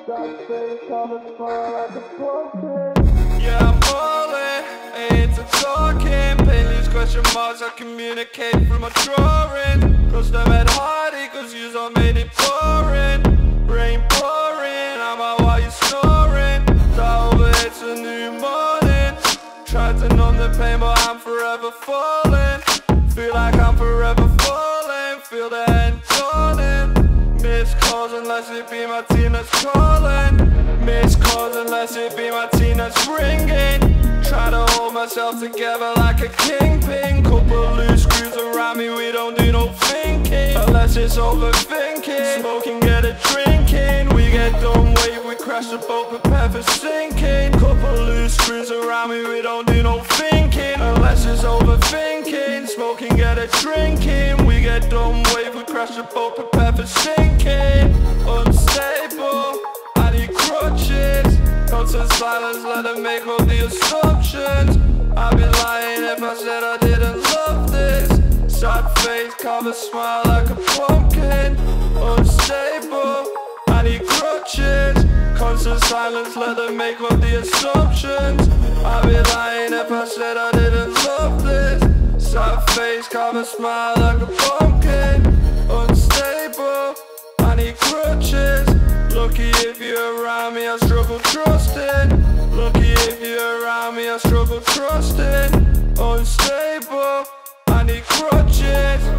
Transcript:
Yeah, I'm ballin', ain't into talking. Pain leaves question marks, I communicate through my drawing. Cross them head hardy, cause yous all made it boring. Rain pouring, I'm out while you snoring. Thought over it's a new morning. Tried to numb the pain, but I'm forever falling. Feel like I'm forever falling. Feel the end dawning. Missed calls unless it be my team that's calling. Missed calls unless it be my team that's ringing. Try to hold myself together like a kingpin. Couple loose screws around me, we don't do no thinking. Unless it's overthinking. Smoking, get a drinking. We get done wave, we crash the boat, prepare for sinking. Couple loose screws around me, we don't do no thinking. Unless it's overthinking. Smoking, get a drinking. We get done wave, we crash the boat, prepare for sinking. Unstable, I need crutches. Constant silence, let them make all the assumptions. I'd be lying if I said I didn't love this. Sad face, carve a smile like a pumpkin. Unstable, I need crutches. Constant silence, let them make all the assumptions. I'd be lying if I said I didn't love this. Sad face, carve a smile like a pumpkin. Unstable, I need crutches. Lucky if you're around me, I struggle trusting. Lucky if you're around me, I struggle trusting. Unstable, I need crutches.